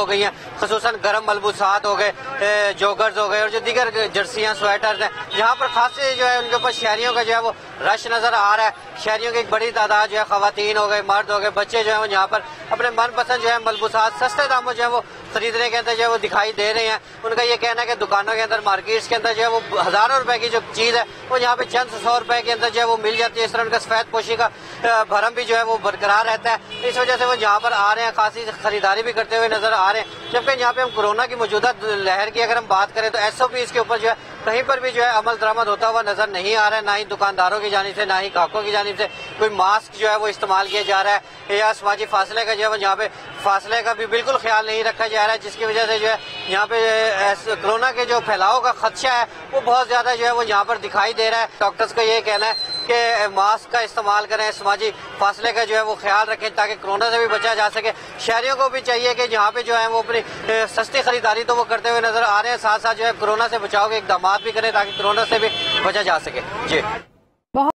हो गई हैं, खसूसन गर्म मलबूसात हो गए, जॉगर्स हो गए और जो दीगर जर्सियां स्वेटर्स हैं, यहाँ पर खासे जो है उनके ऊपर शहरियों का जो है वो रश नजर आ रहा है। शहरियों की एक बड़ी तादाद जो है, खवातीन हो गए, मर्द हो गए, बच्चे जो है वो यहाँ पर अपने मनपसंद जो है मलबूसात सस्ते दामों जो है वो खरीदने के अंदर जो है वो दिखाई दे रहे हैं। उनका ये कहना है कि दुकानों के अंदर, मार्केट्स के अंदर जो है वो हजारों रुपए की जो चीज है वो यहाँ पे चंद 100 रुपए के अंदर जो है वो मिल जाती है। इस तरह उनका सफेद पोशी का भरम भी जो है वो बरकरार रहता है। इस वजह से वो यहाँ पर आ रहे हैं, खासी खरीदारी भी करते हुए नजर आ रहे हैं। जबकि यहाँ पे हम कोरोना की मौजूदा लहर की अगर हम बात करें तो SOP इसके ऊपर जो है कहीं पर भी जो है अमल दरामद होता हुआ नजर नहीं आ रहा है। ना ही दुकानदारों की जानिब से, ना ही ग्राहकों की जानिब से कोई मास्क जो है वो इस्तेमाल किया जा रहा है या समाजी फासले का जो है यहाँ पे फासले का भी बिल्कुल ख्याल नहीं रखा जा रहा है, जिसकी वजह से जो है यहाँ पे कोरोना के जो फैलाव का खदशा है वो बहुत ज्यादा जो है वो यहाँ पर दिखाई दे रहा है। डॉक्टर्स का ये कहना है कि मास्क का इस्तेमाल करें, समाजी फासले का जो है वो ख्याल रखें ताकि कोरोना से भी बचा जा सके। शहरियों को भी चाहिए कि यहाँ पे जो है वो अपनी सस्ती खरीदारी तो वो करते हुए नजर आ रहे हैं, साथ साथ जो है कोरोना से बचाव के इकदाम भी करें ताकि कोरोना से भी बचा जा सके। जी।